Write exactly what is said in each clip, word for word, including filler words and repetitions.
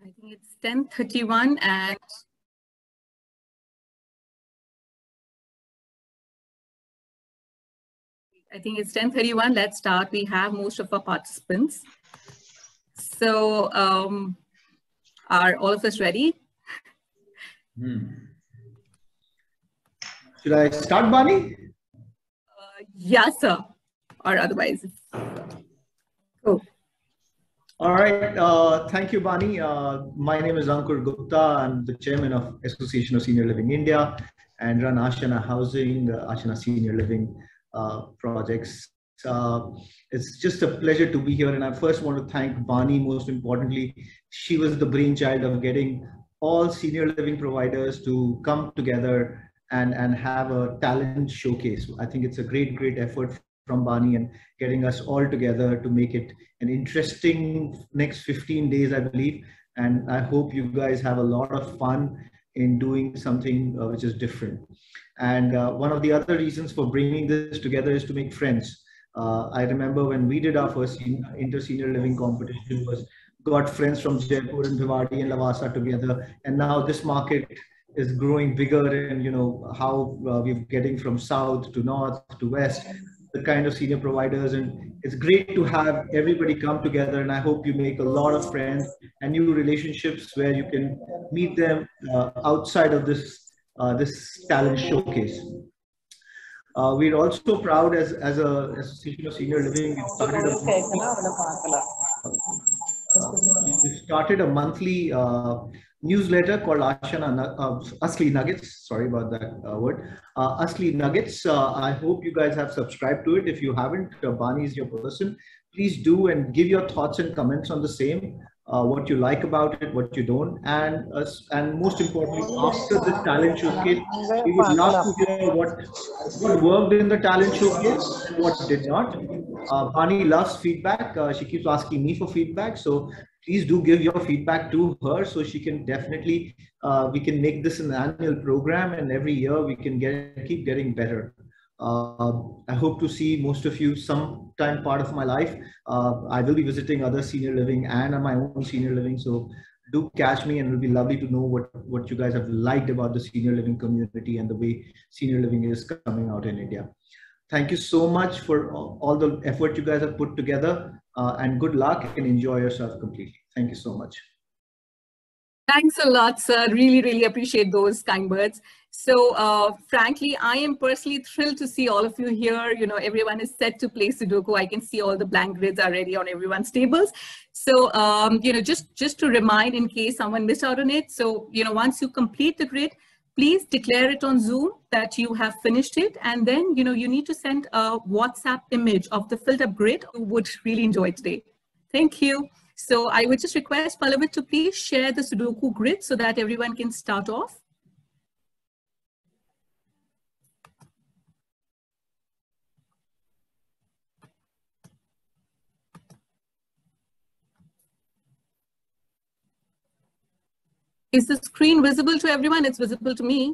I think it's ten thirty-one and I think it's ten thirty-one. Let's start. We have most of our participants. So um, are all of us ready? Hmm. Should I start, Bani? Uh, yes, sir. Or otherwise. Oh. All right. Uh, thank you, Bani. Uh, my name is Ankur Gupta. I'm the chairman of Association of Senior Living India and run Ashana Housing, uh, Ashana Senior Living uh, projects. Uh, it's just a pleasure to be here. And I first want to thank Bani, most importantly. She was the brainchild of getting all senior living providers to come together and, and have a talent showcase. I think it's a great, great effort from Bani and getting us all together to make it an interesting next fifteen days, I believe. And I hope you guys have a lot of fun in doing something uh, which is different. And uh, one of the other reasons for bringing this together is to make friends. Uh, I remember when we did our first inter-senior living competition was got friends from Jaipur and Bhiwadi and Lavasa together. And now this market is growing bigger, and you know how uh, we're getting from south to north to west, the kind of senior providers, and it's great to have everybody come together. And I hope you make a lot of friends and new relationships where you can meet them uh, outside of this uh, this talent showcase. Uh, we're also proud as as a association of senior living. We've started a monthly, uh, we've started a monthly uh, newsletter called Ashana uh, Asli Nuggets. Sorry about that uh, word. Uh, Asli Nuggets. Uh, I hope you guys have subscribed to it. If you haven't, uh, Bani is your person. Please do and give your thoughts and comments on the same. Uh, what you like about it, what you don't, and uh, and most importantly, after this talent showcase, we would love to hear what what worked in the talent showcase and what did not. Uh, Bani loves feedback. Uh, she keeps asking me for feedback. So please do give your feedback to her so she can definitely, uh, we can make this an annual program, and every year we can get keep getting better. Uh, I hope to see most of you sometime part of my life. Uh, I will be visiting other senior living and my own senior living. So do catch me, and it'll be lovely to know what, what you guys have liked about the senior living community and the way senior living is coming out in India. Thank you so much for all the effort you guys have put together, uh, and good luck and enjoy yourself completely. Thank you so much. Thanks a lot, sir. Really, really appreciate those kind words. So, uh, frankly, I am personally thrilled to see all of you here. You know, everyone is set to play Sudoku. I can see all the blank grids are ready on everyone's tables. So, um, you know, just, just to remind in case someone missed out on it. So, you know, once you complete the grid, please declare it on Zoom that you have finished it. And then, you know, you need to send a WhatsApp image of the filled up grid. You would really enjoy today. Thank you. So I would just request Pallavi to please share the Sudoku grid so that everyone can start off. Is the screen visible to everyone? It's visible to me.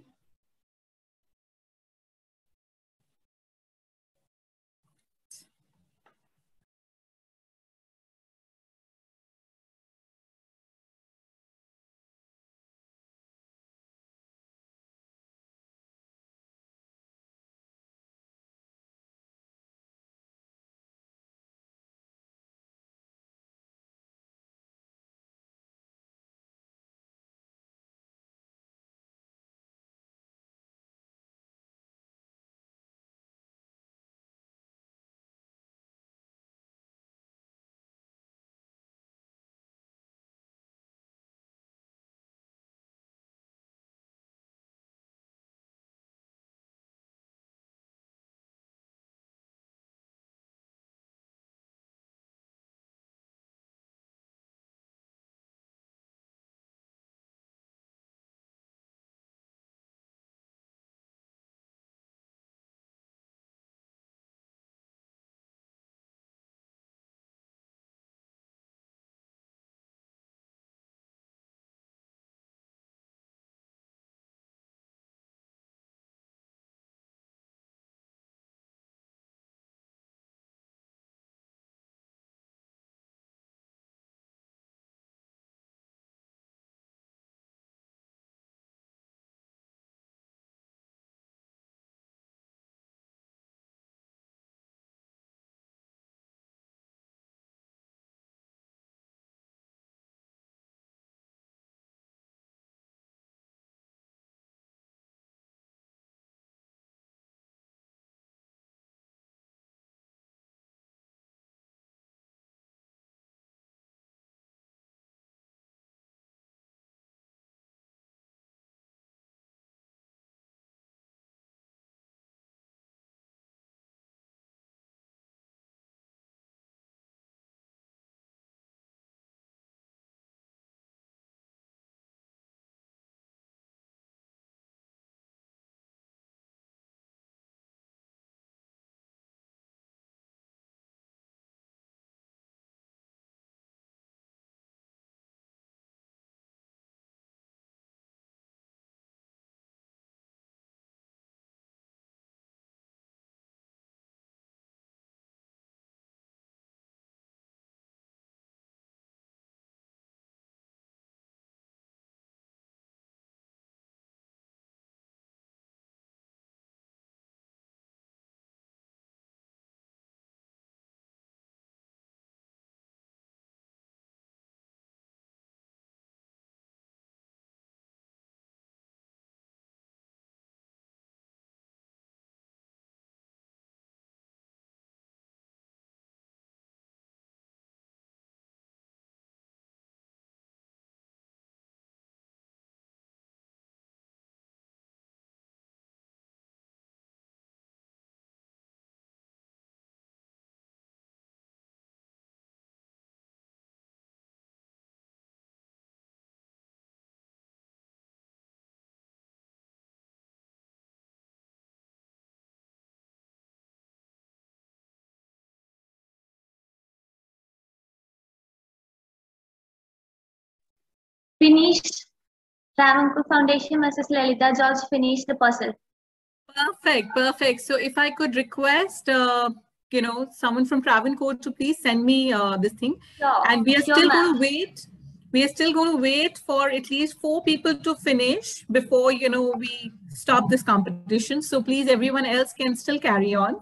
finished. Travancore Foundation, Missus Lalita George finished the puzzle. Perfect, perfect. So if I could request, uh, you know, someone from Travancore to please send me uh, this thing. Sure. And we are Sure, still ma'am. going to wait. We are still going to wait for at least four people to finish before, you know, we stop this competition. So please, everyone else can still carry on.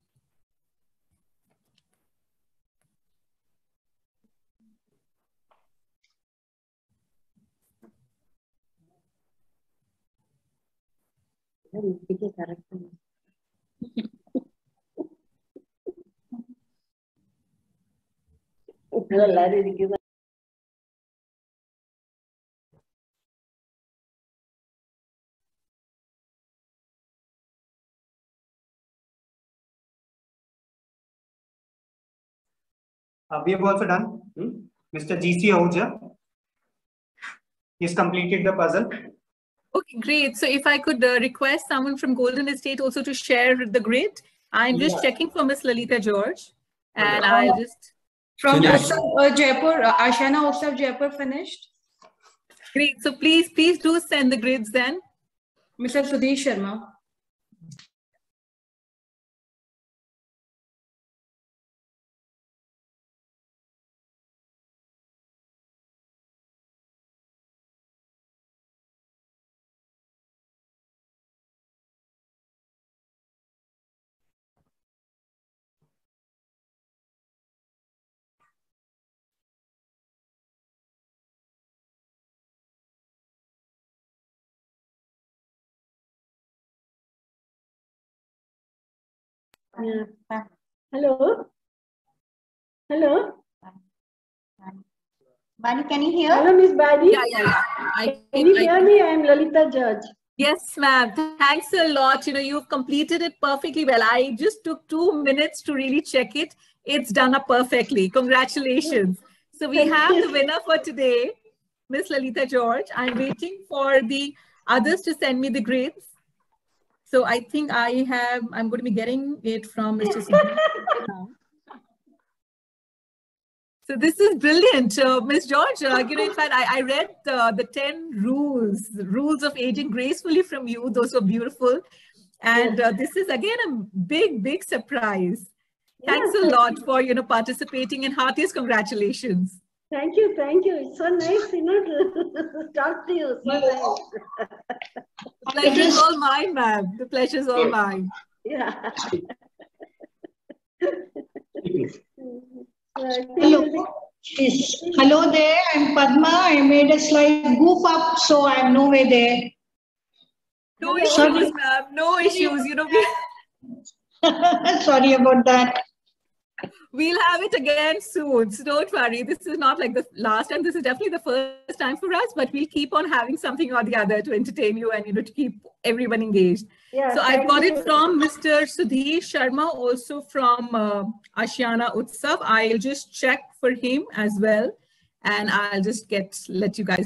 Uh, we have also done. Hmm? Mister G C Ahuja. He's completed the puzzle. Okay, great. So if I could uh, request someone from Golden Estate also to share the grid. I'm just Yeah. checking for Miss Lalita George. And Okay. I'll just... From Finished. Utsav, uh, Jaipur, uh, Ashana Utsav Jaipur finished. Great. So please, please do send the grids then. Mister Sudhir Sharma. Yeah. Hello. Hello. Bani, can you hear? Hello, Miss Bani. Yeah, yeah, yeah. I, Can you I- hear me? I am Lalita George. Yes, ma'am. Thanks a lot. You know, you've completed it perfectly well. I just took two minutes to really check it. It's done up perfectly. Congratulations. So we Thank have you. the winner for today, Miss Lalita George. I'm waiting for the others to send me the grades. So I think I have, I'm going to be getting it from Mister Sudhir now. So this is brilliant, uh, Miss George. Uh, you know, in fact, I, I read uh, the ten rules, the rules of aging gracefully from you. Those were beautiful. And uh, this is again a big, big surprise. Thanks Yeah, a lot for, you know, participating, and heartiest congratulations. Thank you, thank you. It's so nice, you know, to talk to you. So nice. The pleasure is all mine, ma'am. The pleasure is all mine. Yeah. Hello. Yes. Hello there, I'm Padma. I made a slight goof up, so I'm nowhere there. No Sorry. issues, ma'am. No issues. You know, we, Sorry about that. we'll have it again soon. So don't worry. This is not like the last time. This is definitely the first time for us, but we'll keep on having something or the other to entertain you and, you know, to keep everyone engaged. Yeah, So I've thank got you. it from Mister Sudhir Sharma, also from uh, Ashiana Utsav. I'll just check for him as well. And I'll just get, let you guys.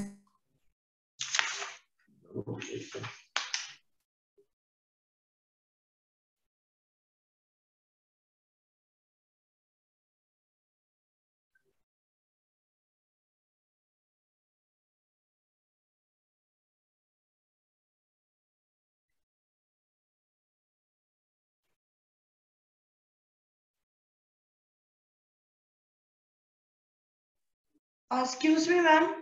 Uh, excuse me, ma'am.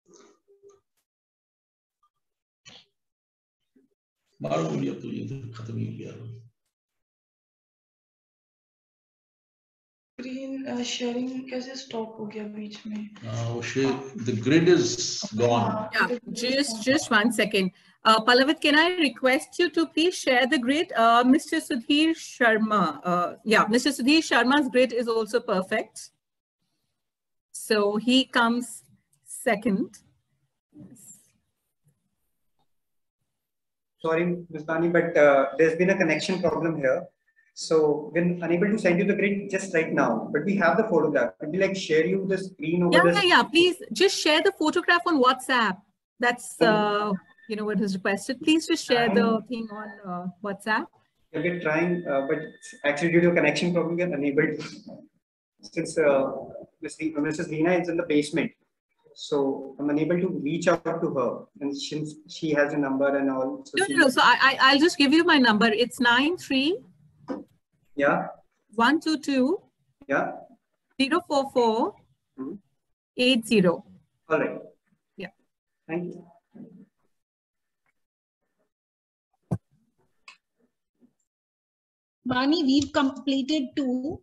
बारह हो गया तो ये तो खत्म ही हो गया Screen uh, sharing कैसे stop हो गया बीच में? uh, वो share the grid is gone. Yeah, just, just one second. Uh, Pallavat, can I request you to please share the grid? Uh, Mister Sudhir Sharma. Uh, yeah, Mister Sudhir Sharma's grid is also perfect. So he comes second. Sorry, Miz Bani, but uh, there's been a connection problem here. So we're unable to send you the grid just right now, but we have the photograph. Could we like share you the screen over Yeah, this? yeah, yeah. Please just share the photograph on WhatsApp. That's, uh, you know, what is requested. Please just share the thing on uh, WhatsApp. Yeah, we're trying, uh, but actually due to a connection problem, we're unable to. Since uh, Missus Leena is in the basement, So I'm unable to reach out to her, and since she has a number and all. So No, she, no, no. So I, I, I'll just give you my number. It's nine three. Yeah. One two two. Yeah. Zero four four. Hmm. Eight zero. All right. Yeah. Thank you. Bani, we've completed two.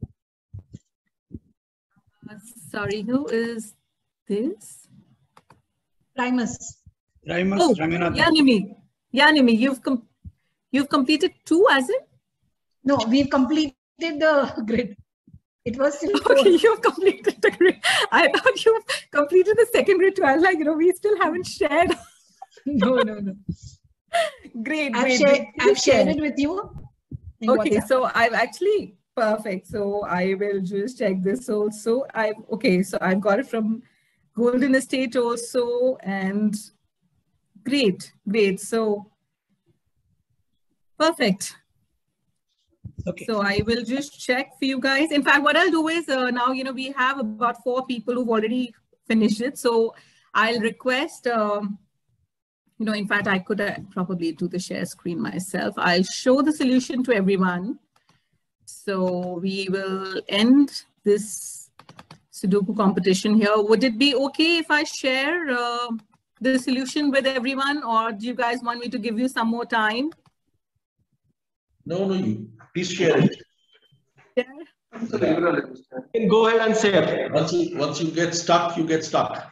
Uh, sorry, who is this? Primus. Primus Oh, Ranganathan. Yanimi. Yanimi, you've com you've completed two, as in? No, we've completed the grid. It was still four. Okay, you've completed the grid. I thought you've completed the second grid too. I was like, you know, we still haven't shared. No, no, no. Great, I've, great. shared, great. I've shared it with you. in Okay, WhatsApp. so I've actually, perfect. So I will just check this also. I've, okay, so I've got it from Golden Estate also, and great, great. So perfect. Okay. So I will just check for you guys. In fact, what I'll do is uh, now, you know, we have about four people who've already finished it. So I'll request, um, you know, in fact, I could uh, probably do the share screen myself. I'll show the solution to everyone. So we will end this Sudoku competition here. Would it be okay if I share uh, the solution with everyone, or do you guys want me to give you some more time? No, no, you please share it. Yeah. You can go ahead and share. Once you once you get stuck, you get stuck.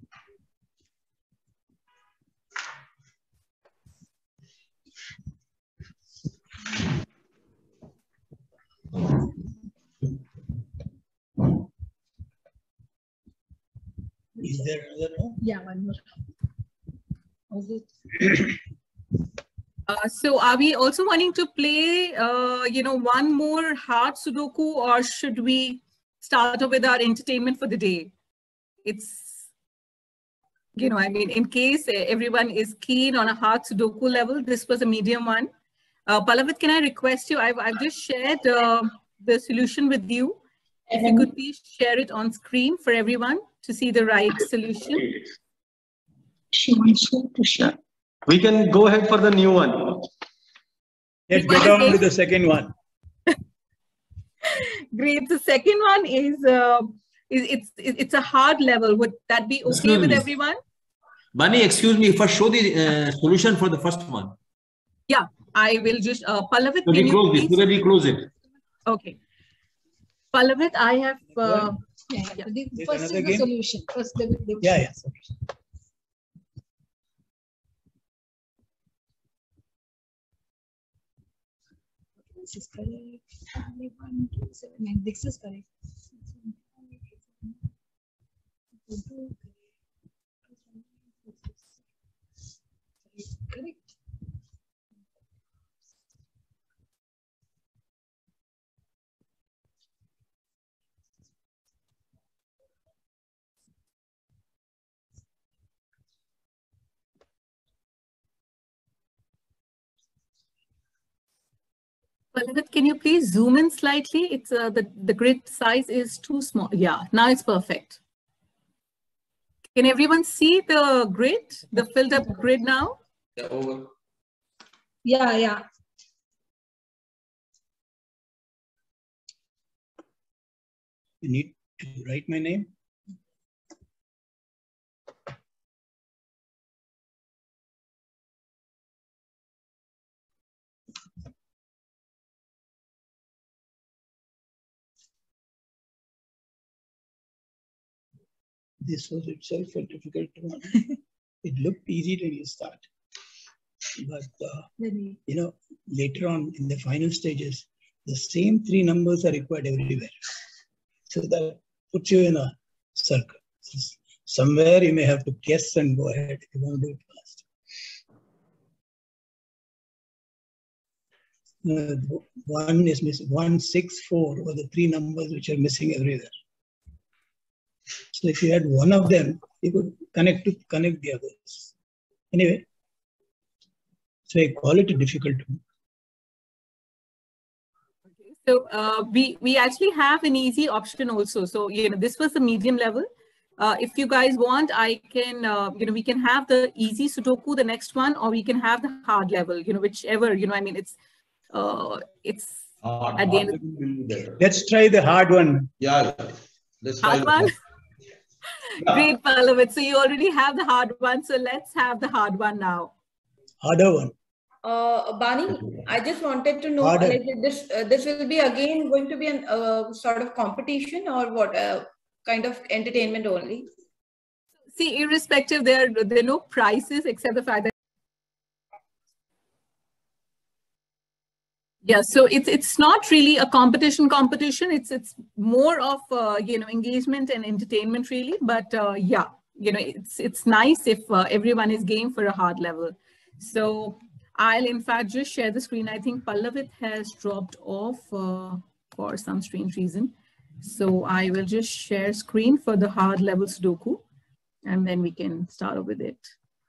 Is there another one? Yeah, one more. Was it? Uh, so are we also wanting to play, uh, you know, one more hard Sudoku, or should we start off with our entertainment for the day? It's, you know, I mean, in case everyone is keen on a hard Sudoku level, this was a medium one. Uh, Pallavat, can I request you? I've, I've just shared uh, the solution with you. If you could please share it on screen for everyone to see the right solution. She wants to share. We can go ahead for the new one. Let's get on to the second one. Great. The second one is, uh, is it's it's a hard level. Would that be okay Excuse with me. everyone? Bani, excuse me, first show the uh, solution for the first one. Yeah, I will just, uh, Pallavat, So can we you close this, so please? that we close it. Okay. Pallavat, I have, uh, Yeah, yeah. The There's first is another the game? solution. First, the, the Yeah, yeah. This is correct. One, two, seven, nine. This is correct. Correct. Pallavat, can you please zoom in slightly? It's uh, the, the grid size is too small. Yeah, now it's perfect. Can everyone see the grid, the filled up grid now? Yeah, over. Yeah, yeah. You need to write my name. This was itself a difficult one. It looked easy when you start. But, uh, Then you know, later on in the final stages, the same three numbers are required everywhere. So that puts you in a circle. Somewhere you may have to guess and go ahead if you want to do it fast. Uh, one is missing, one, six, four were the three numbers which are missing everywhere. So if you had one of them, you could connect to connect the others. Anyway, so I call it a difficult one. So uh, we, we actually have an easy option also. So, you know, this was the medium level. Uh, if you guys want, I can, uh, you know, we can have the easy Sudoku, the next one, or we can have the hard level, you know, whichever, you know, I mean, it's, uh, it's Hard, at the hard end. level will be better. Let's try the hard one. Yeah, yeah. Let's try Hard the one? hard. Yeah. Great, Pallavit. So you already have the hard one. So let's have the hard one now. Harder one. Uh, Bani, I just wanted to know, Harder. like this, uh, this will be again going to be an uh, sort of competition or what, uh, kind of entertainment only? See, irrespective, there, there are no prizes except the fact that yeah, so it's it's not really a competition competition. It's it's more of uh, you know, engagement and entertainment really. But uh, yeah, you know, it's it's nice if uh, everyone is game for a hard level. So I'll in fact just share the screen. I think Pallavit has dropped off uh, for some strange reason. So I will just share screen for the hard level Sudoku, and then we can start with it.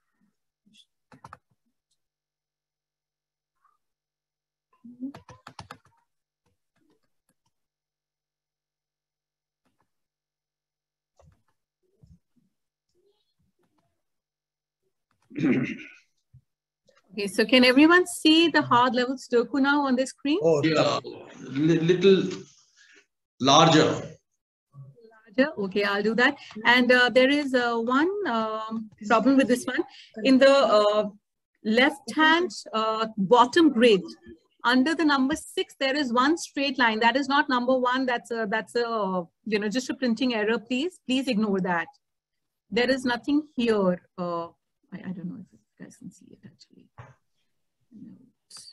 Okay, so can everyone see the hard level Sudoku now on the screen? Oh, yeah. Li- little larger. Larger. Okay, I'll do that. And uh, there is uh, one um, problem with this one. In the uh, left hand uh, bottom grid, under the number six, there is one straight line. That is not number one. That's a, that's a, you know, just a printing error, please. Please ignore that. There is nothing here. Uh, I, I don't know if you guys can see it actually. Notes.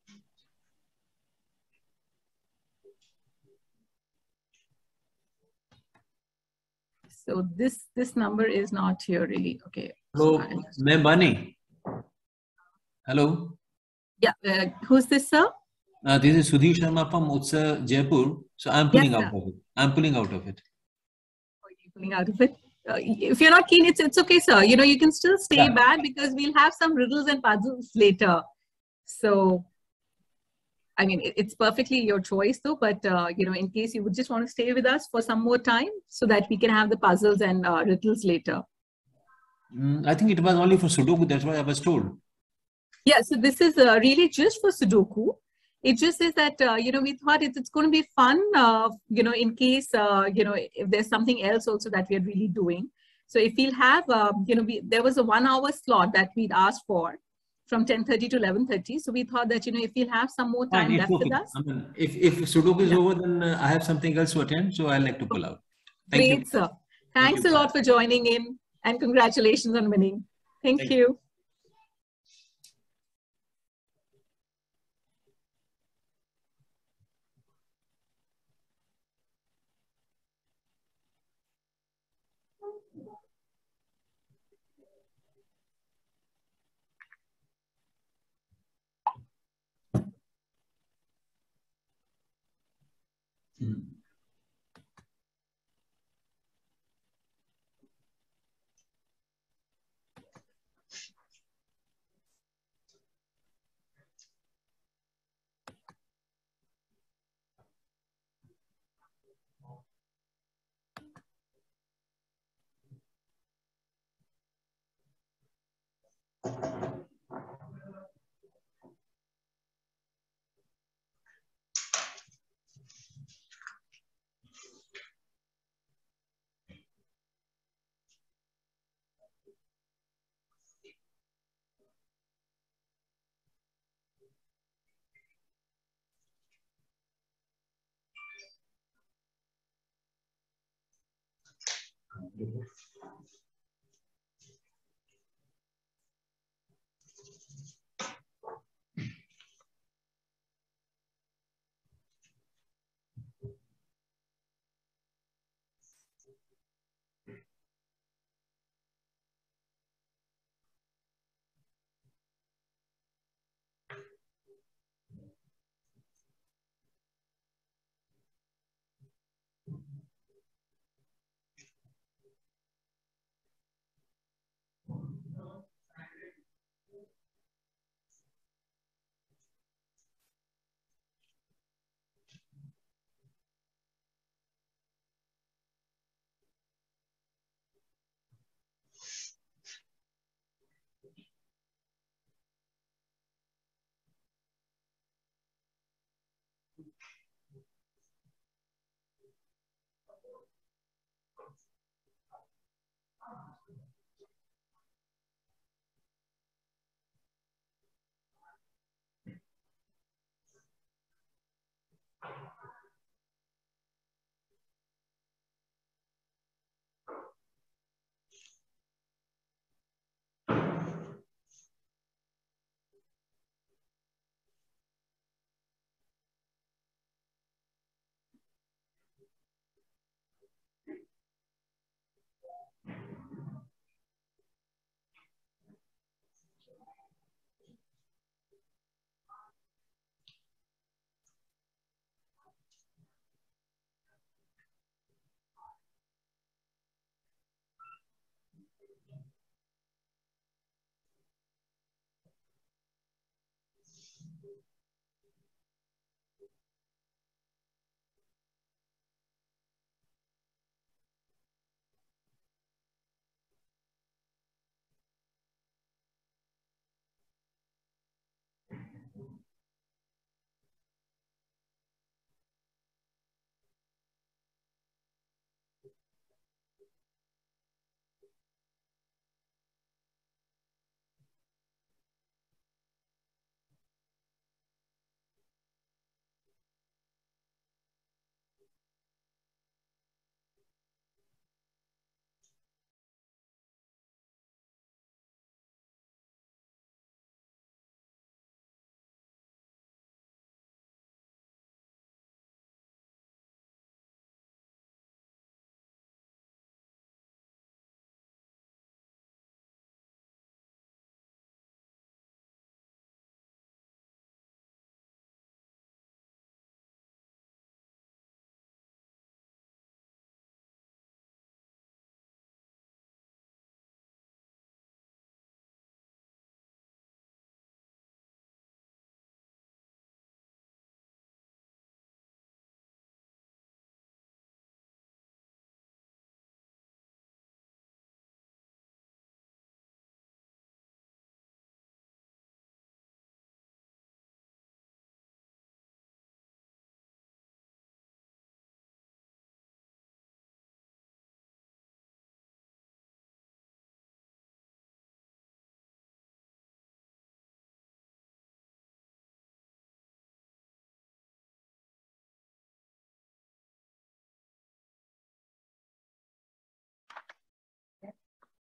So this, this number is not here really. Okay. Hello, So I'll- Ma'am Bani. Hello. yeah, uh, who's this, sir? Uh, this is Sudhir Sharma from Utsa, Jaipur. So I'm pulling Yes, out sir. of it. I'm pulling out of it. Pulling out of it. Uh, if you're not keen, it's it's okay, sir. You know, you can still stay Yeah. back because we'll have some riddles and puzzles later. So, I mean, it, it's perfectly your choice, though. But uh, you know, in case you would just want to stay with us for some more time, so that we can have the puzzles and uh, riddles later. Mm, I think it was only for Sudoku. That's why I was told. Yeah. So this is uh, really just for Sudoku. It just is that, uh, you know, we thought it's, it's going to be fun, uh, you know, in case, uh, you know, if there's something else also that we are really doing. So if we'll have, uh, you know, we, there was a one hour slot that we'd asked for from ten thirty to eleven thirty. So we thought that, you know, if we'll have some more time Fine, left it's with okay. us. I mean, if, if Sudoku is Yeah. over, then uh, I have something else to attend. So I'd like to pull out. Thank Great, you. sir. Thanks you. a lot for joining in and congratulations on winning. Thank, Thank you. Mm.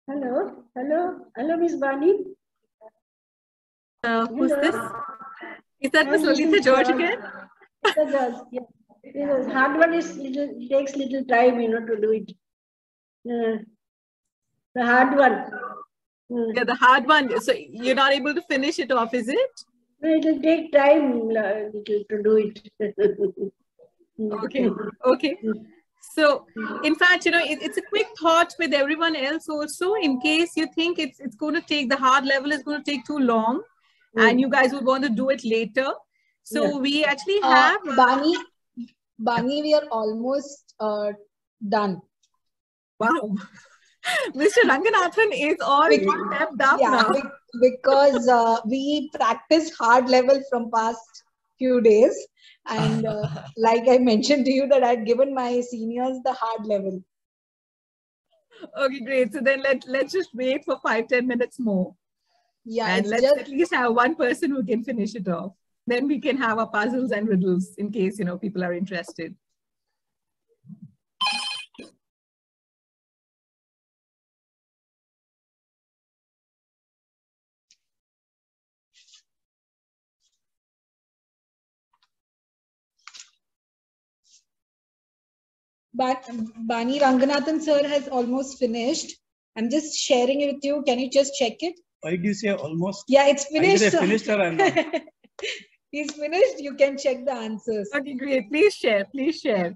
Hello, hello, hello, Miss Bani. Uh, who's Hello. this? Is that Miss Hi, this Lalita is George George. again? Lolita George, yeah. Because hard one is little, it takes little time, you know, to do it. Uh, the hard one. Uh, Yeah, the hard one. So you're not able to finish it off, is it? it will take time uh, little to do it. Okay, okay. So, in fact, you know, it, it's a quick thought with everyone else also, in case you think it's it's going to take, the hard level is going to take too long, Mm. and you guys would want to do it later. So Yeah. we actually Uh, have... Bani, Bani, we are almost uh, done. Wow. Mister Ranganathan is all Bec- stepped up yeah, now. bec- because uh, we practiced hard level from past few days. And uh, like I mentioned to you that I'd given my seniors the hard level. Okay, great. So then let, let's just wait for five, ten minutes more. Yeah, And it's let's just- at least have one person who can finish it off. Then we can have our puzzles and riddles in case, you know, people are interested. But Bani Ranganathan sir has almost finished. I'm just sharing it with you. Can you just check it? Why do you say almost? Yeah, it's finished. Either sir. I finished or I'm not. He's finished. You can check the answers. Okay, great. Please share. Please share.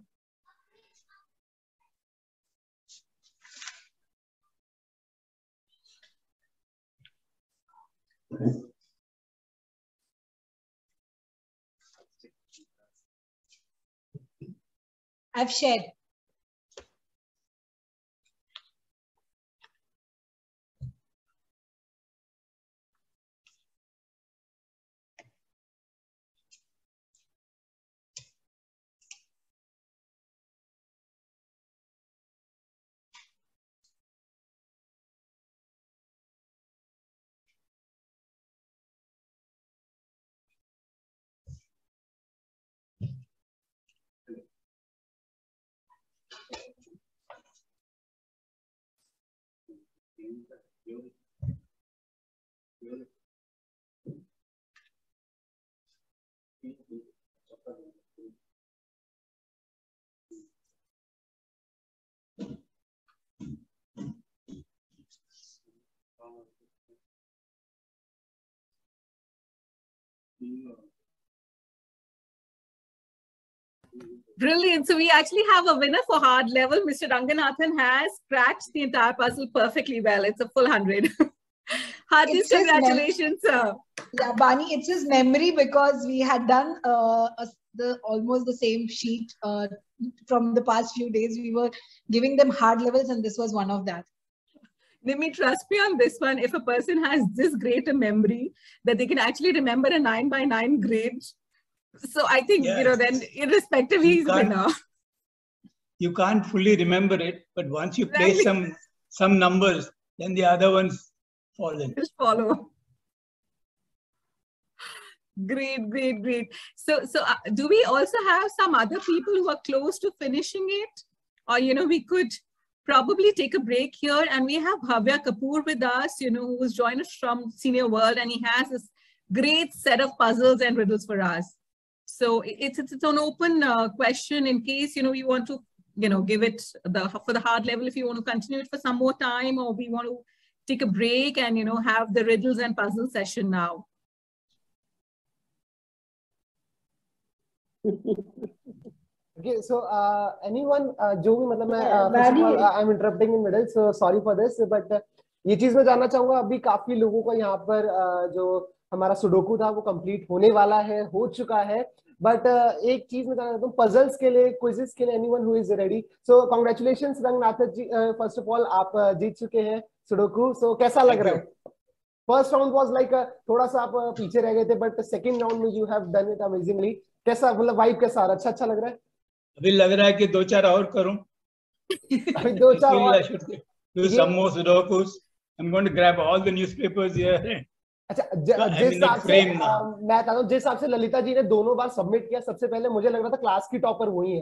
I've shared. Brilliant. So we actually have a winner for hard level. Mister Ranganathan has cracked the entire puzzle perfectly well. It's a full hundred. Heartiest It's his mem- congratulations, sir. Yeah, Bani, it's his memory because we had done uh, a, the almost the same sheet uh, from the past few days. We were giving them hard levels, and this was one of that. Nimi, trust me on this one. If a person has this great a memory that they can actually remember a nine by nine grid, so I think, Yes. you know, then irrespective, he's a can't- winner. You can't fully remember it, but once you place Exactly. some some numbers, then the other ones fall in. Just follow. Great, great, great. So, so uh, do we also have some other people who are close to finishing it? Or, you know, we could probably take a break here, and we have Bhavya Kapoor with us, you know, who's joined us from Senior World, and he has this great set of puzzles and riddles for us. So it's, it's, it's an open uh, question in case, you know, we want to, you know, give it the, for the hard level, if you want to continue it for some more time, or we want to take a break and, you know, have the riddles and puzzle session now. Okay, so uh, anyone uh, जो भी मतलब मैं Yeah, uh, first of all Bani- uh, I'm interrupting in middle, so sorry for this, but uh, ये चीज मैं जानना चाहूंगा अभी काफी लोगों को यहाँ पर uh, जो हमारा सुडोकू था वो कंप्लीट होने वाला है, हो चुका है, बट uh, एक चीज मैं जानना चाहता हूँ पजल्स के लिए, क्विजेस के लिए, anyone who is ready, so congratulations Ranganathan ji, first of all आप uh, जीत चुके हैं सुडोकू, सो कैसा लग रहा है? फर्स्ट राउंड वाज लाइक थोड़ा सा आप uh, पीछे रह गए थे, बट सेकंड राउंड में you have done it amazingly, कैसा मतलब वाइब कैसा आ रहा है? अच्छा अच्छा लग रहा है? अभी लग रहा है कि दो चार और करूं. अभी दो चार Feel और I should do some more sudokus. I'm going to grab all the newspapers here. अच्छा ज- So I'm जिस in the हिसाब से frame now. अ, मैं बता दूं जिस हिसाब से ललिता जी ने दोनों बार सबमिट किया, सबसे पहले मुझे लग रहा था क्लास की टॉपर वही है,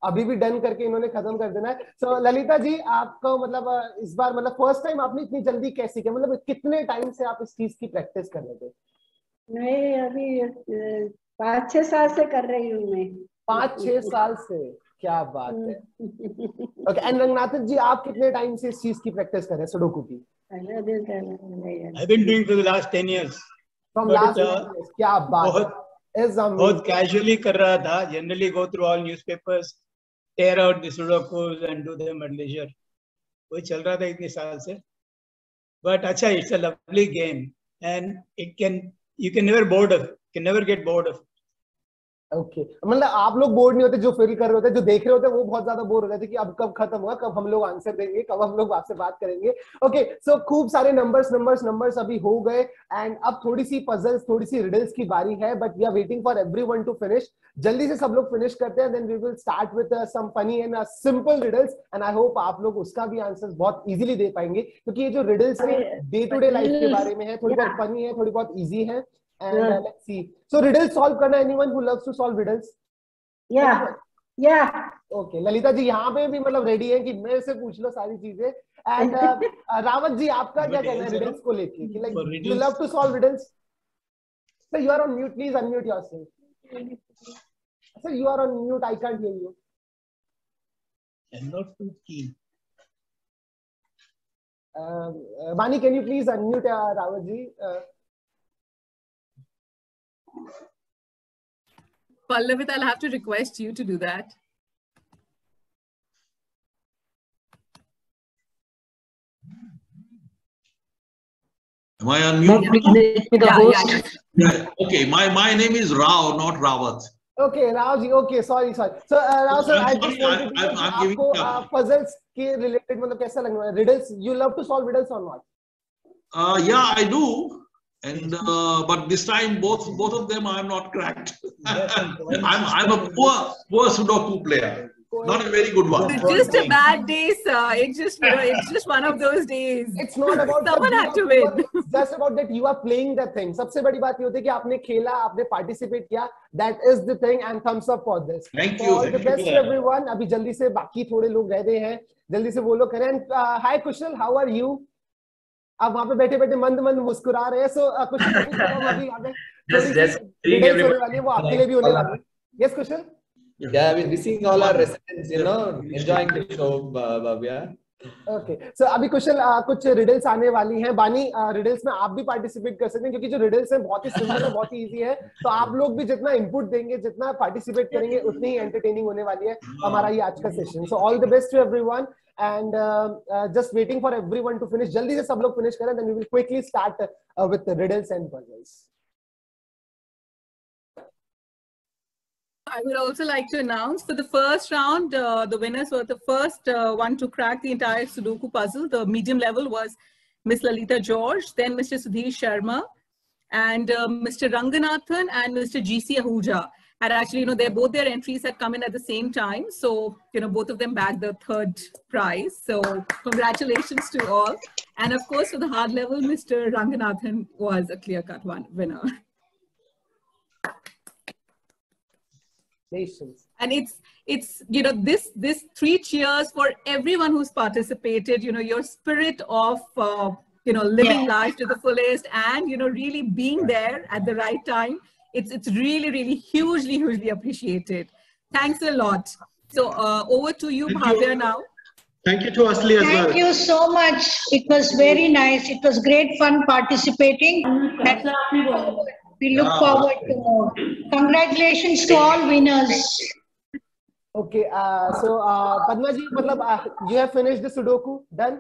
अभी भी डन करके इन्होंने खत्म कर देना है। सो so, ललिता जी आपको मतलब इस बार मतलब फर्स्ट टाइम आपने इतनी जल्दी कैसे किया, मतलब कितने टाइम से आप इस चीज की प्रैक्टिस कर रहे थे? मैं अभी पाँच छह साल से कर रही हूँ मैं। पाँच छह साल से, क्या बात है। ओके, एंड रंगनाथन जी आप कितने टाइम से इस चीज की प्रैक्टिस कर रहे हैं सुडोकू की? I've been doing for the last ten years. From But, last uh, ten years, क्या बात बहुत, है, is amazing. बहुत casually कर रहा था. Generally go through all newspapers, tear out the sudokus and do them at leisure. वही चल रहा था इतने साल से. But अच्छा, it's a lovely game and it can, you can never bored of, can never get bored of. Okay okay. मतलब आप लोग बोर नहीं होते, जो फील कर रहे होते, जो देख रहे होते, वो बहुत ज्यादा बोर हो जाते कि अब कब खत्म होगा, कब हम लोग आंसर देंगे, कब हम लोग आपसे बात करेंगे। ओके, सो खूब सारे नंबर्स नंबर्स नंबर्स अभी हो गए एंड अब थोड़ी सी पजल्स, थोड़ी सी रिडल्स की बारी है, but we are waiting for everyone to finish. जल्दी से सब लोग फिनिश करते हैं, then we will start with some funny and simple riddles and I hope आप लोग उसका भी आंसर्स बहुत इजीली दे पाएंगे, क्योंकि ये जो रिडल्स है डे टू डे लाइफ के बारे में है, थोड़ी बहुत फनी है, थोड़ी बहुत इजी है। And uh, let's see. So riddles solve करना, anyone who loves to solve riddles? Yeah, yeah. Okay, Lalita ji यहाँ पे भी मतलब रेडी है कि मेरे से पूछ लो सारी चीजें। And uh, रावत जी आपका क्या कहना है riddles को लेके? कि like you love to solve riddles? So you are on mute. Please unmute yourself. So you are on mute. I can't hear you. I'm not too keen. Uh, uh, Bani, can you please unmute uh, Rawat ji? Uh, Pallavit, I'll have to request you to do that. Am I on mute? Yeah, yeah, yeah, yeah. Okay, my, my name is Rao, not Rawat. Okay, Rao ji. Okay, sorry, sorry. So, uh, Rao sir, I I'm just sorry, wanted to I'm- know I'm giving आपको you- uh, puzzles के related मतलब कैसा लगने वाला? Riddles, you love to solve riddles or not? Uh, yeah, I do. And uh, but this time both both of them I'm not cracked. I'm I'm a poor poor Sudoku player, not a very good one. It's just a bad day, sir. It's just, you know, it's just one of those days. It's not about someone that had to you win. are- It's just about that you are playing the thing. सबसे बड़ी बात ये होती है कि आपने खेला, आपने participate किया. That is the thing, and thumbs up for this. Thank So you. all the Thank best you. to everyone. अभी जल्दी से बाकी थोड़े लोग रह गए हैं, जल्दी से वो लोग करें. And, uh, hi Kushal, how are you? आप वहाँ पे बैठे बैठे मंद मंद मुस्कुरा रहे हैं. So uh, कुशल अभी यहाँ पे Just, just seeing details everybody. होने वाली है, वो आपके लिए भी होने वाली है. Yes, Kushal. Yeah, I mean, we're seeing all our residents, you know, enjoying the show, Bhavya. Okay, so अभी कुशल uh, कुछ रिडल्स आने वाली हैं. बानी, रिडल्स uh, में आप भी पार्टिसिपेट कर सकते हैं, क्योंकि जो रिडल्स हैं बहुत ही सिंपल है, बहुत ही इजी है. तो आप लोग भी जितना इनपुट देंगे, जितना पार्टिसिपेट करेंगे, उतनी ही एंटरटेनिंग होने वाली है हमारा ये आज का session. So all the best to everyone and uh, uh, just waiting for everyone to finish. जल्दी से सब लोग finish करें, then we will quickly start uh, with the riddles and puzzles. I would also like to announce for the first round, uh, the winners were the first uh, one to crack the entire Sudoku puzzle. The medium level was Miss Lalita George, then Mister Sudhir Sharma, and uh, Mister Ranganathan and Mister G C Ahuja. And actually, you know, they both their entries had come in at the same time. So, you know, both of them bagged the third prize. So congratulations to all. And of course, for the hard level, Mister Ranganathan was a clear-cut one winner. And it's, it's, you know, this, this three cheers for everyone who's participated, you know, your spirit of, uh, you know, living Yeah. life to the fullest and, you know, really being there at the right time. It's, it's really, really hugely, hugely appreciated. Thanks a lot. So uh, over to you, Bhavya, now. Thank you to Asli as well. Thank you so much. It was very nice. It was great fun participating. And we look Yeah. forward to more. Congratulations to all winners. Okay, uh, so uh, Padma ji, matlab, uh, you have finished the Sudoku, done?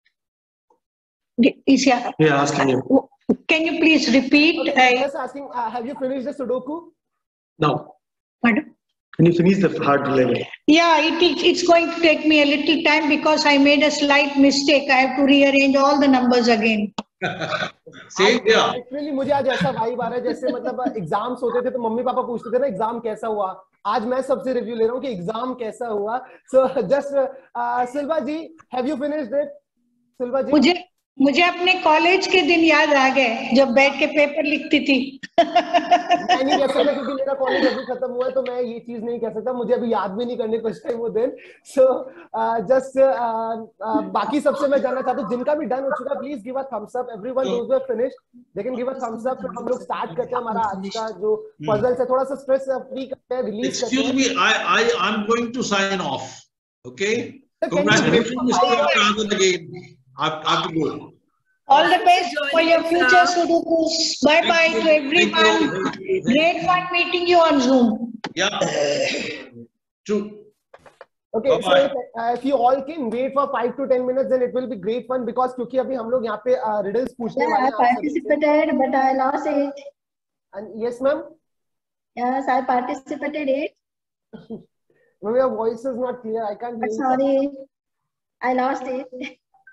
Is yeah. Yeah, asking you. Can you please repeat? Okay, I- just asking, uh, have you finished the Sudoku? No. Pardon? Can you finish the hard level? Yeah, it, it, it's going to take me a little time because I made a slight mistake. I have to rearrange all the numbers again. Same here. Actually, मुझे आज ऐसा vibe आ रहा है जैसे मतलब exams होते थे तो मम्मी पापा पूछते थे ना एग्जाम कैसा हुआ. आज मैं सबसे रिव्यू ले रहा हूँ कि एग्जाम कैसा हुआ. So just uh, Silva ji, have you finished it? Silva ji. मुझे मुझे अपने कॉलेज के दिन याद आ गए जब बैठ के पेपर लिखती थी। मैं नहीं कह सकता क्योंकि मेरा कॉलेज अभी खत्म हुआ है, तो मैं ये चीज नहीं कह सकता, मुझे अभी याद भी नहीं करने कुछ टाइम वो दिन। सो जस्ट बाकी सबसे मैं जानना चाहता हूँ जिनका भी डन हो चुका, please give a thumbs up. Everyone those who have finished they can give a thumbs up. हम लोग स्टार्ट करते हैं हमारा आज का जो पजल है, थोड़ा सा स्ट्रेस फ्री करते हैं, रिलीज करते हैं। Excuse me, I I I'm going to sign off. Okay. Congratulations, Mister Rajan again. I have to go. All the best for your future Sudokus. Bye bye to everyone. Great fun meeting you on Zoom. Yeah. True. Okay, so if, uh, if you all can wait for five to ten minutes, then it will be great fun because क्योंकि अभी हम लोग यहाँ पे riddles पूछने वाले हैं। I participated, but I lost it. And yes, ma'am. Yes, I participated it. Ma'am, your voice is not clear. I can't hear you. Sorry, I lost it.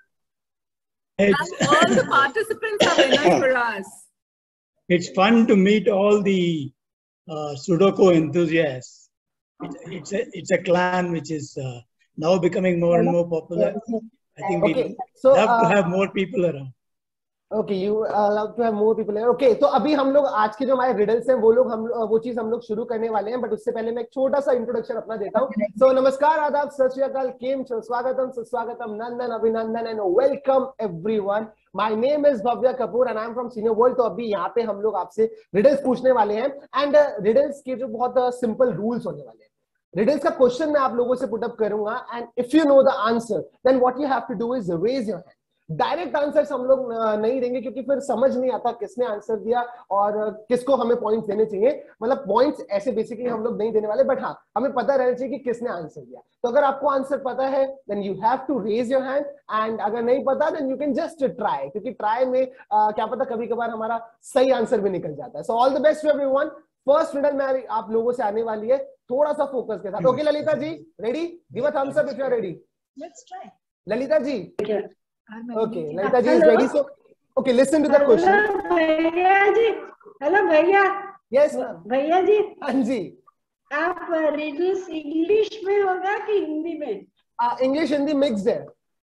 And all the participants are winners for us. It's fun to meet all the uh, Sudoku enthusiasts. It's, it's a it's a clan which is uh, now becoming more and more popular. I think we Okay, so, love to uh, have more people around. Okay, you uh, love to have more people here. Okay, तो अभी हम लोग आज के जो हमारे riddles हैं वो लोग हम वो चीज हम लोग शुरू करने वाले हैं, बट उससे पहले मैं एक छोटा सा इंट्रोडक्शन अपना देता हूँ। सो so, नमस्कार, आदाब, सत श्री अकाल, केम छो, स्वागतम, सुस्वागतम, नंदन, अभिनंदन and welcome everyone. My name is Bhavya Kapoor and I am from senior world. तो अभी यहाँ पे हम लोग आपसे रिडल्स पूछने वाले हैं एंड रिडल्स के जो बहुत सिंपल रूल्स होने वाले हैं। रिडल्स का क्वेश्चन मैं आप लोगों से पुट अप करूंगा and if you know the answer then what you have to do is raise your hand. Direct answers हम लोग नहीं देंगे क्योंकि फिर समझ नहीं आता किसने आंसर दिया और किसको हमें पॉइंट्स देने चाहिए। मतलब पॉइंट्स ऐसे बेसिकली हम लोग नहीं देने वाले, बट हाँ हमें पता रहना चाहिए कि किसने आंसर दिया। तो अगर आपको आंसर पता है then you have to raise your hand and अगर नहीं पता then you can just try, क्योंकि ट्राई में आ, क्या पता कभी कभार हमारा सही आंसर भी निकल जाता है। So all the best to everyone. First riddle में आप लोगों से आने वाली है, थोड़ा सा फोकस के साथ। Okay Lalita ji, ready? Give a thumbs up if you are ready. Let's try. ललिता जी, okay, Lalita ji is ready. So, okay, listen to the question. Hello, भैया जी। Hello, भैया। Yes, ma'am. भैया जी। हाँ जी। आप रिडल्स इंग्लिश में होगा कि हिंदी में? इंग्लिश हिंदी मिक्स्ड है।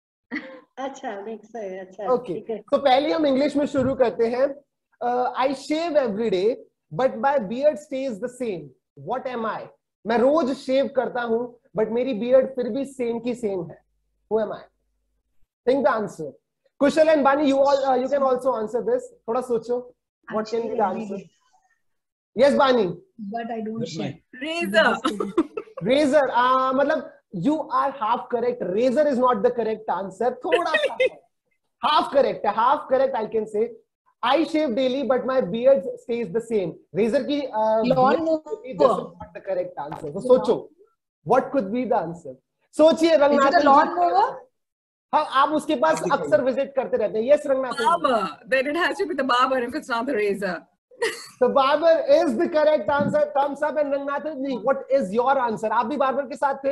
अच्छा, मिक्स है। अच्छा। Okay. तो पहले हम इंग्लिश में शुरू करते हैं। I shave every day, but my beard stays the same. What am I? मैं रोज शेव करता हूँ, बट मेरी बियर्ड फिर भी सेम की सेम है। Who am I? Think the answer. Kushal and Bani, you all uh, you can also answer this. थोड़ा सोचो. What can be the answer? Yes, Bani. But I don't shave. Razor. Razor. Uh, मतलब you are half correct. Razor is not the correct answer. थोड़ा सा half correct. Half correct I can say. I shave daily, but my beard stays the same. Razor की uh, lawn this is not the correct answer. So सोचो. What could be the answer? सोचिए Ranganath. Is it a lawnmower? हाँ, आप उसके पास अक्सर visit करते रहते हैं। Yes Ranganath. Barber. Then it has to be the barber if it's not the razor. So barber is the correct answer. Thumbs up and Ranganath ji, what is your answer? आप भी barber के साथ थे?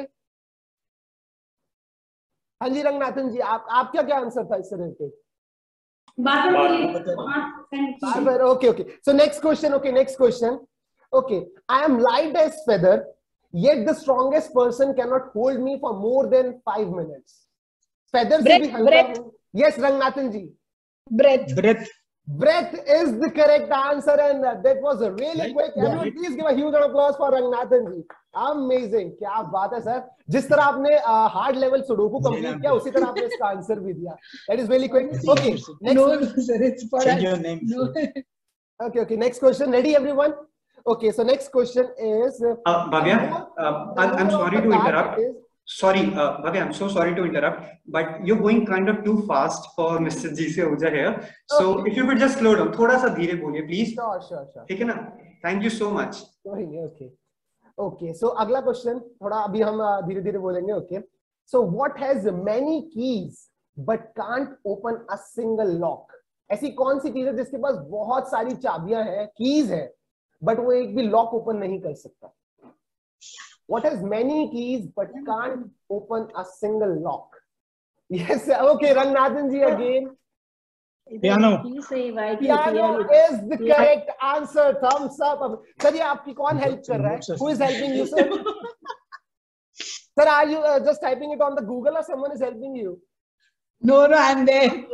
हाँ जी रंगनाथन जी, आप आपका क्या आंसर था इससे related? Barber. Okay, okay. So next question. Okay, next question. Okay, I am light as feather, yet the strongest person cannot hold me for more than five minutes. Feather से भी हल्का हूँ. Yes, Rangnathan ji. Breath. Breath. Breath is the correct answer, and that was a really quick. Everyone, please give a huge applause for Rangnathan ji. Amazing. क्या बात है sir. जिस तरह आपने हार्ड लेवल सुडोकू कंप्लीट किया, उसी तरह आपने इसका आंसर भी दिया. That is really quick. Okay. Next. No, sir, it's for Change your name. No. Okay, okay. Next question. Ready, everyone? Okay. So next question is. Uh, Bhavya, uh, I'm, I'm sorry to interrupt. Sorry, uh, Bhavya, I'm so sorry to interrupt, but you're going kind of too fast for Mister G C Ahuja here. So okay. If you could just slow down, थोड़ा सा धीरे बोलिए, please. Sure, sure, sure. ठीक है ना? Thank you so much. Okay. Okay. So अगला question थोड़ा अभी हम धीरे धीरे बोलेंगे. Okay. So what has many keys but can't open a single lock? ऐसी कौन सी चीज है जिसके पास बहुत सारी चाबियां हैं, keys है, but वो एक भी lock open नहीं कर सकता? What has many keys but can't open a single lock? Yes, okay, Rangnathan ji again. Piano. Piano is the correct answer. Thumbs up. Sir, ये आपकी कौन help कर रहा है? Who is helping you, sir? Sir, are you uh, just typing it on the Google or someone is helping you? No, no, I'm there.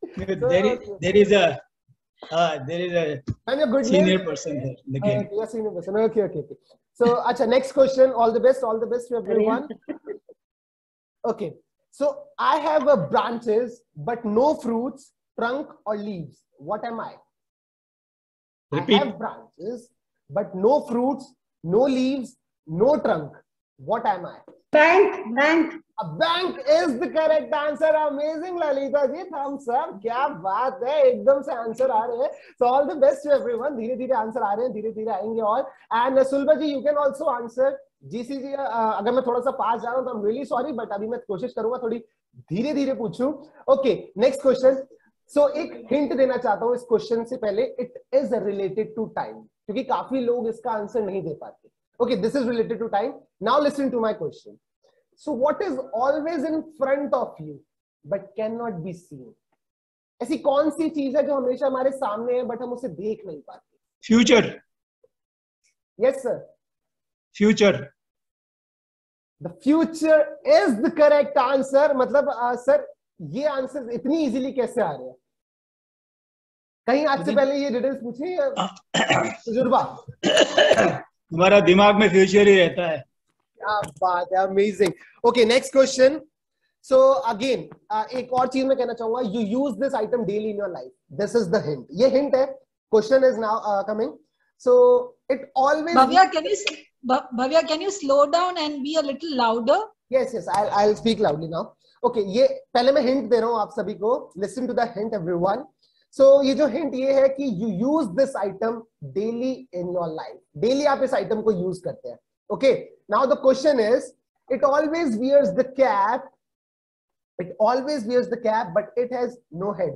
So, there is there is a uh, there is a and a good senior name? person there in the game. Uh, yeah, senior person. Okay, okay, okay. So, acha, next question. All the best. All the best to everyone. Okay. So I have a branches but no fruits, trunk or leaves. What am I? Repeat. I have branches but no fruits, no leaves, no trunk. What am I? Bank, bank. A bank is the correct answer. Amazing, Lalita ji. Thumbs up. क्या बात है, एकदम से answer आ रहे हैं. So all the best to everyone. धीरे धीरे answer आ रहे हैं, धीरे धीरे आएंगे और. And Sulba ji, you can also answer. G C जी, अगर मैं थोड़ा सा पास जा रहा हूँ तो I'm really sorry, but अभी मैं कोशिश करूंगा थोड़ी धीरे धीरे पूछूं. Okay, next question. So एक हिंट देना चाहता हूँ इस क्वेश्चन से पहले. It is related to time, क्योंकि काफी लोग इसका आंसर नहीं दे पाते. Okay, this is related to time. Now listen to my question. So what is always in front of you but cannot be seen? ऐसी कौन सी चीज है जो हमेशा हमारे सामने है बट हम उसे देख नहीं पाते? Future. Yes, sir. Future. The future is the correct answer. मतलब सर uh, ये आंसर इतनी इजीली कैसे आ रहे हैं? कहीं आज से पहले ये डिटेल्स पूछे तजुर्बा? तुम्हारा दिमाग में फ्यूचर ही रहता है. क्या बात है, amazing. Okay, next question. So again एक और चीज मैं कहना चाहूंगा. You use this item daily in your life. This is the hint. ये हिंट है. Question is now coming. So it always. Bhavya, can you Bhavya, can you slow down and be a little louder? Yes, yes. I'll I'll speak loudly now. Okay, ये पहले मैं hint दे रहा हूँ आप सभी को. Listen to the hint, everyone. So ये जो हिंट ये है कि you use this item daily in your life. Daily आप इस आइटम को यूज करते हैं. Okay. Now the question is, it always wears the cap. It always wears the cap, but it has no head.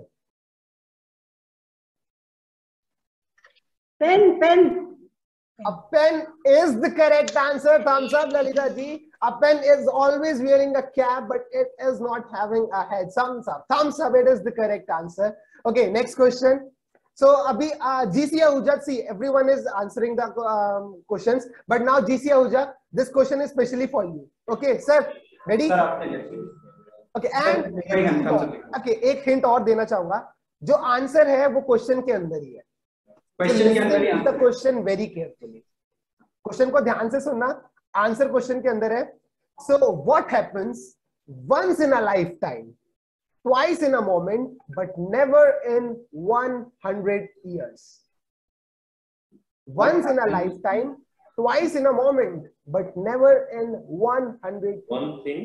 Pen, pen. A pen is the correct answer. Thumbs up, Lalita ji. A pen is always wearing a cap, but it is not having a head. Thumbs up. Thumbs up. It is the correct answer. Okay, next question. So, abhi uh, G C Ahuja, see, everyone is answering the um, questions, but now G C Ahuja, this question is specially for you. Okay, sir, ready? Okay, and okay, एक hint और देना चाहूँगा. जो answer है वो question के अंदर ही है. क्वेश्चन के अंदर ही. The question very carefully. Question को ध्यान से सुनना. आंसर क्वेश्चन के अंदर है. So, what happens once in a lifetime? Twice in a moment, but never in one hundred years. Once in a lifetime, twice in a moment, but never in one hundred. One thing.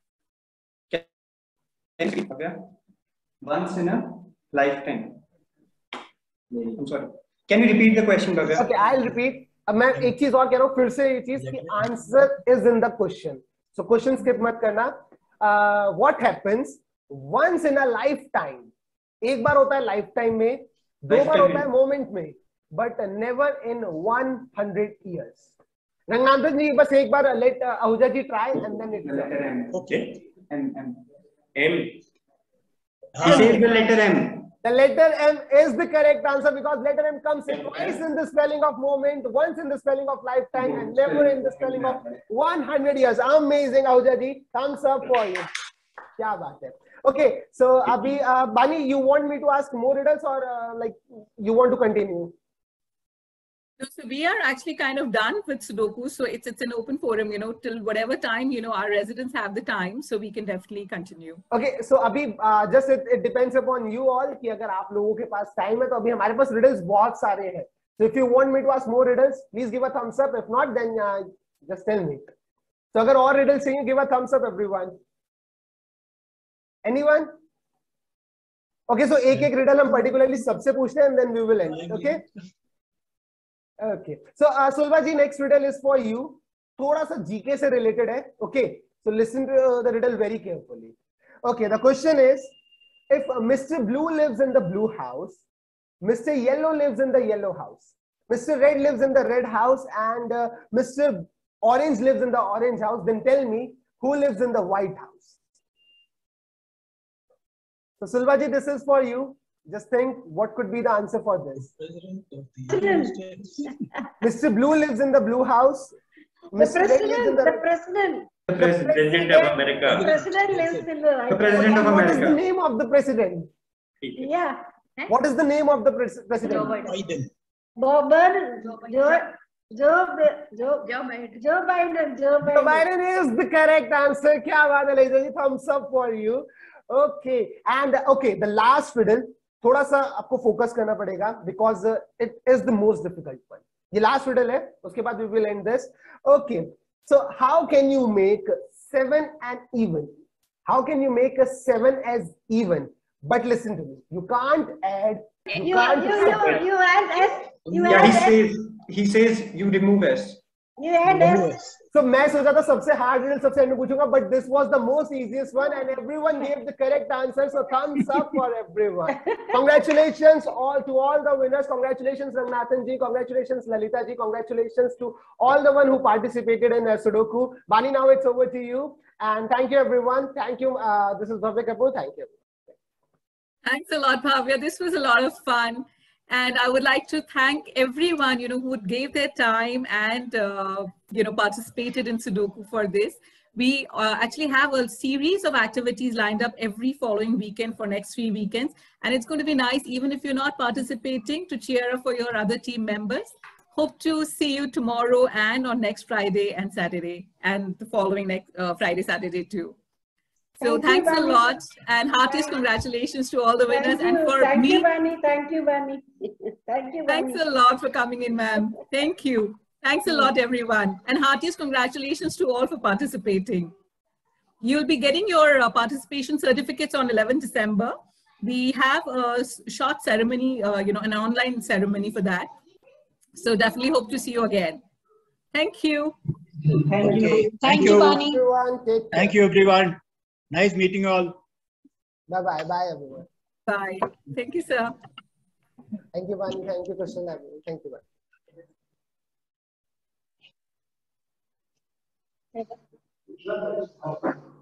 Can you okay? Once in a lifetime. I'm sorry. Can you repeat the question, Bhavya? Okay, I'll repeat. अब मैं एक चीज और कह रहा हूँ फिर से ये चीज कि answer is in the question. So question skip मत करना. Uh, what happens once in a lifetime? एक बार होता है lifetime में, दो बार होता है moment में, but never in one hundred years. Ranganathan जी बस एक बार let uh, Ahuja ji try and then it. Letter M. Okay. M M M. He says the letter M. The letter M is the correct answer because letter M comes in twice in the spelling of moment, once in the spelling of lifetime, and never in the spelling of one hundred years. Amazing, Ahuja ji. Thumbs up for you. क्या बात है. Okay, so Abhi, uh, Bani, you want me to ask more riddles or uh, like you want to continue? No, so we are actually kind of done with Sudoku. So it's it's an open forum, you know, till whatever time, you know, our residents have the time, so we can definitely continue. Okay, so Abhi, uh, just it, it depends upon you all कि अगर आप लोगों के पास time है तो अभी हमारे पास riddles बहुत सारे हैं. So if you want me to ask more riddles, please give a thumbs up. If not, then uh, just tell me. So अगर और riddles चाहिए, give a thumbs up, everyone. Anyone? Okay, so एक एक riddle हम particularly सबसे पूछते हैं and then we will end it. Okay? Okay. So uh, Sulba ji, next riddle is for you. थोड़ा सा G K से related है. Okay. So listen to uh, the riddle very carefully. Okay. The question is, if uh, Mister Blue lives in the blue house, Mister Yellow lives in the yellow house, Mister Red lives in the red house, and uh, Mister Orange lives in the orange house, then tell me who lives in the white house. So Sulba ji, this is for you. Just think what could be the answer for this. Mister Blue lives in the blue house. The president, the, the president. The president of America. The president lives in the white house. The president of What is America. the name of the president? Yeah. What is the name of the pres president? Joe Biden. Biden. Bob, Joe, Joe, Joe, Joe Biden. Joe Biden. Joe Biden. Joe Biden is the correct answer. क्या बात है ladies? Thumbs up for you. Okay. And okay, the last riddle. थोड़ा सा आपको focus करना पड़ेगा because uh, it is the most difficult one. ये last riddle है. उसके बाद we will end this. Okay. So how can you make seven and even? How can you make a seven as even? But listen to me. You can't add. You, You, can't. you, you, you add S. You Yeah, add he S. says he says you remove S. You add S. So मैं सोचा था सबसे hard riddle सबसे end में पूछूंगा, but this was the most easiest one, and everyone gave the correct answer. So thumbs up for everyone. Congratulations all to all the winners. Congratulations Rangnathan ji. Congratulations Lalita ji. Congratulations to all the one who participated in uh, Sudoku. Bani, now it's over to you. And thank you everyone. Thank you. Uh, this is Bhavya Kapoor. Thank you. Thanks a lot, Bhavya. This was a lot of fun. And I would like to thank everyone, you know, who gave their time and, uh, you know, participated in Sudoku for this. We uh, actually have a series of activities lined up every following weekend for next three weekends. And it's going to be nice, even if you're not participating, to cheer up for your other team members. Hope to see you tomorrow and on next Friday and Saturday and the following next uh, Friday, Saturday too. So Thank thanks you, a Bani. lot and heartiest congratulations to all the winners. Thank you. And for Thank me, you, Bani. Thank you, Bani. Thank you, Bani. thanks a lot for coming in, ma'am. Thank you. Thanks a lot, everyone. And heartiest congratulations to all for participating. You'll be getting your uh, participation certificates on eleventh December. We have a s- short ceremony, uh, you know, an online ceremony for that. So definitely hope to see you again. Thank you. Thank Okay. you. Thank you, everyone. Take care. Thank you, everyone. Nice meeting you all. Bye bye. Bye everyone. Bye. Thank you, sir. Thank you, Bani. Thank you, Krishnan. Thank you, Bani.